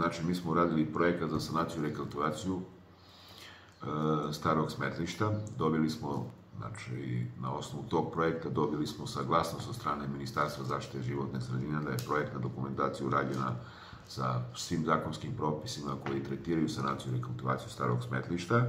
znači mi smo uradili projekat za sanaciju i rekultivaciju starog smetlišta. Dobili smo, znači na osnovu tog projekta dobili smo saglasnost od strane Ministarstva zaštite životne sredine da je projektna dokumentacija urađena sa svim zakonskim propisima koji tretiraju sanaciju i rekultivaciju starog smetlišta.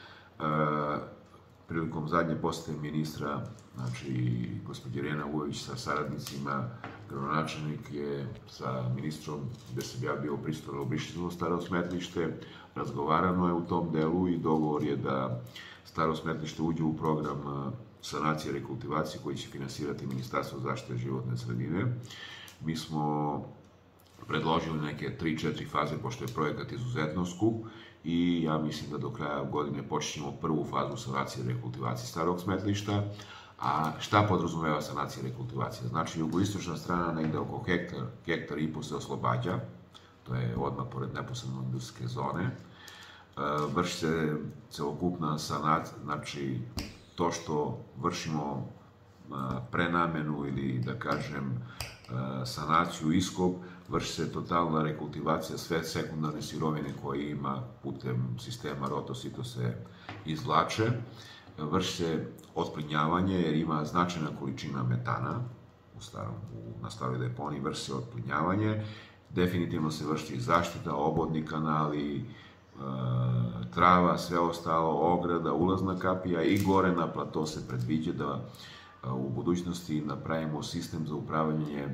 Prilikom zadnje posete ministra, znači gospođa Irena Vujović sa saradnicima, gradonačelnik je sa ministrom, gde sam ja bio prisutan, obišli staro smetlište, razgovarano je u tom delu i dogovor je da staro smetlište uđe u program sanacije i rekultivacije koji će finansirati Ministarstvo zaštite životne sredine. Mi smo predložili neke 3-4 faze, pošto je projekat izuzetno skup, i ja mislim da do kraja godine počinjemo prvu fazu sanacije i rekultivacije starog smetlišta. A šta podrazumeva sanacija i rekultivacija? Znači, jugoistočna strana negde oko hektar i po se oslobađa, to je odmah pored neposredno industrijske zone. Vrši se celokupna sanacija, znači to što vršimo prenamenu ili da kažem sanaciju, iskop, vrši se totalna rekultivacija, sve sekundarne sirovine koje ima putem sistema rotosito se izvlače. Vrši se otplinjavanje jer ima značajna količina metana na staroj deponiji, vrši se otplinjavanje. Definitivno se vrši zaštita, obodni kanali, trava, sve ostalo, ograda, ulazna kapija i gore na plato se predviđa da u budućnosti napravimo sistem za upravljanje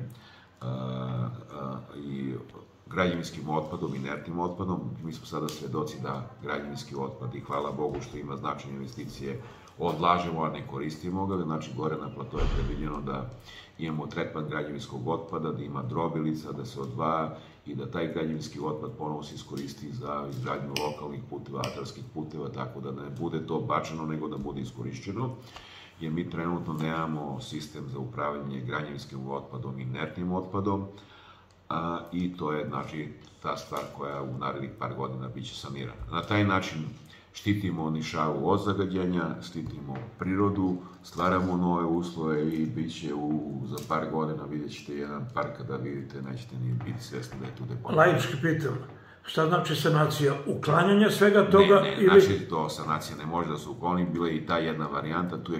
i građevinskim otpadom, inertnim otpadom. Mi smo sada svedoci da građevinski otpad, i hvala Bogu što ima značajne investicije, odlažemo, a ne koristimo ga. Znači, gore na plato je predviđeno da imamo tretman građevinskog otpada, da ima drobilica, da se odvaja i da taj građevinski otpad ponovo se iskoristi za izgradnju lokalnih puteva, atarskih puteva, tako da ne bude to bačeno, nego da bude iskorišćeno. Jer mi trenutno nemamo sistem za upravljanje građevinskim otpadom i inertnim otpadom, i to je, znači, ta stvar koja u narednih par godina biće sanirana. Na taj način štitimo Nišavu od zagađenja, štitimo prirodu, stvaramo nove uslove i bit će za par godina, vidjet ćete jedan park, kada vidite, nećete ni biti svesni da je tu deponija. Laički pitam, šta znači sanacija? Uklanjanje svega toga? Ne, znači to sanacija ne može da se ukloni, bila je i ta jedna varijanta, tu je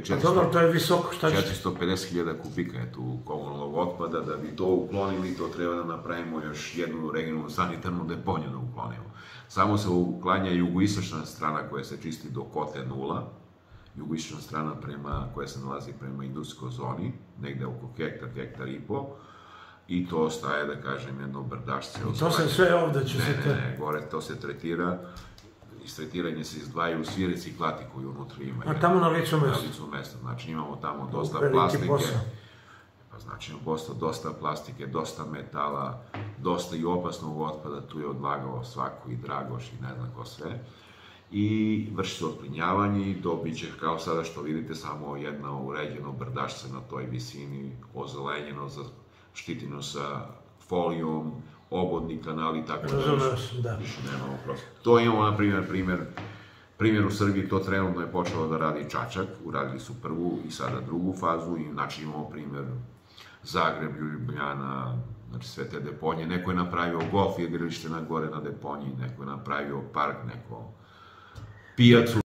450.000 kubika je tu komunalnog otpada, da bi to uklonili, to treba da napravimo još jednu regionalnu sanitarnu deponiju da uklonimo. Samo se uklanja jugoistočna strana koja se čisti do kote 0, jugoistočna strana koja se nalazi prema industrijskoj zoni, negde oko hektar i po, i to ostaje, da kažem, jedno brdašce. To se sve ovde će se... Ne, gore to se tretira, iz tretiranja se izdvajaju svi reciklati koji unutra imaju. A tamo na licu mesta? Na licu mesta, znači imamo tamo dosta plastike. Pa znači dosta plastike, dosta metala, dosta i opasnog otpada, tu je odlagao svako i Dragoš i ne znam ko sve. I vrši se otplinjavanje i dobit će, kao sada što vidite, samo jedno uređeno brdašce na toj visini, ozelenjeno, štitino sa folijom, obodni kanali, tako da više nemamo prostora. To imamo, na primjer u Srbiji, to trenutno je počelo da radi Čačak, uradili su prvu i sada drugu fazu, i znači imamo primjer Zagreb, Ljubljana, znači sve te deponije. Neko je napravio golf igralište gore na deponiji, neko je napravio park, neko pijacu.